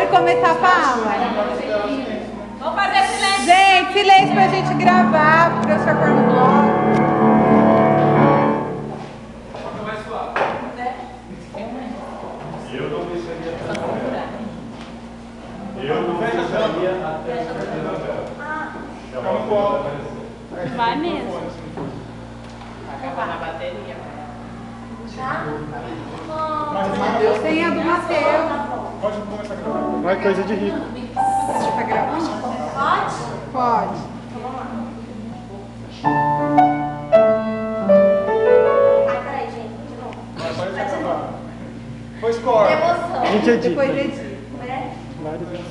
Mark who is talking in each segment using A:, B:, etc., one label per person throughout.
A: começar a fala?
B: Vamos fazer silêncio.
A: Gente, silêncio pra gente gravar, pro professor pôr no bloco.
C: Mais suave. Eu não deixaria até
B: Vai mesmo.
D: Acabar na bateria.
A: Senha do Mateus.
C: Pode começar a gravar. Vai, coisa de rico.
A: Você tá gravando?
E: Pode?
A: Pode.
E: Então vamos lá. Ai, peraí, gente. De novo.
C: Vai de novo. Foi score.
E: Emoção.
C: A gente edita.
A: Depois edita.
E: Né?
C: Várias vezes.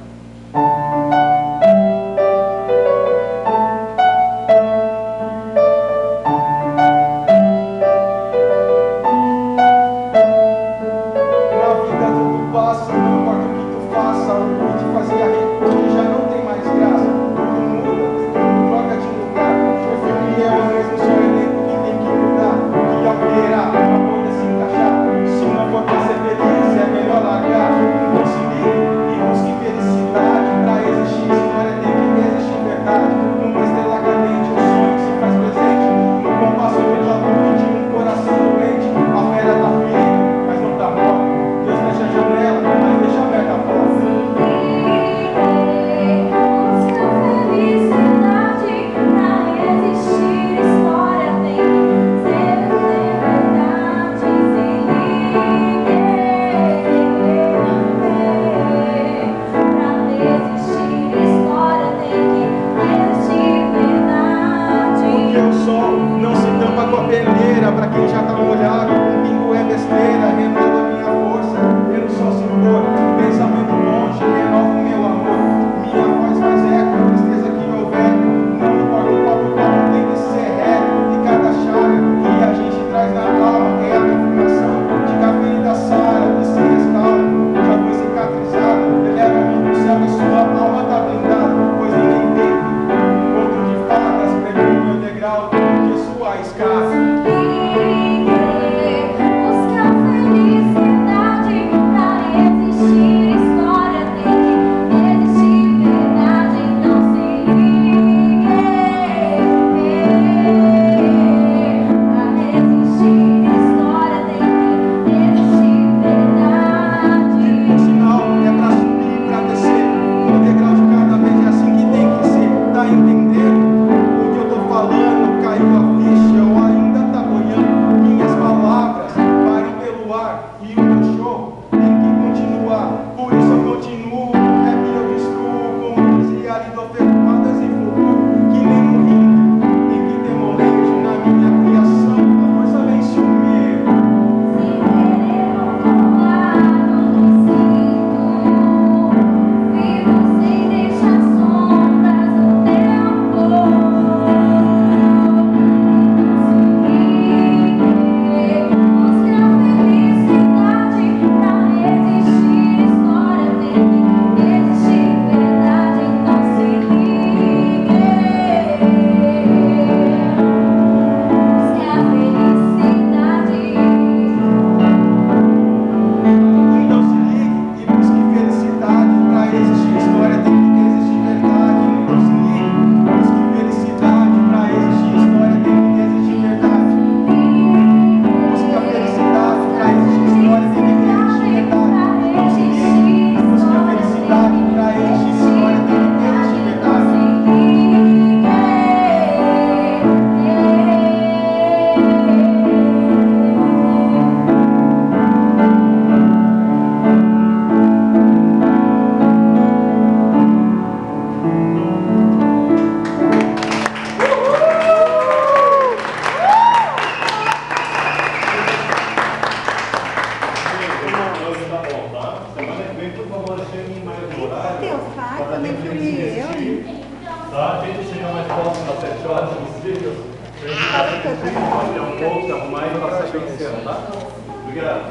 C: Tá? Tenta chegar mais próximo das 7 horas possível. Pra gente olhar um pouco, se arrumar e passar vencendo, tá? Obrigado.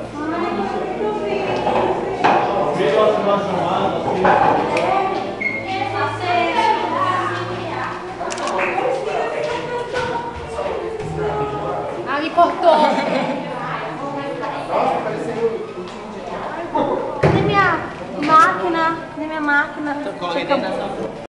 C: Veja as nossas chamadas, assim.
B: Ah, me cortou.
E: Cadê minha máquina?
A: máquina.
D: Corre dentro da sua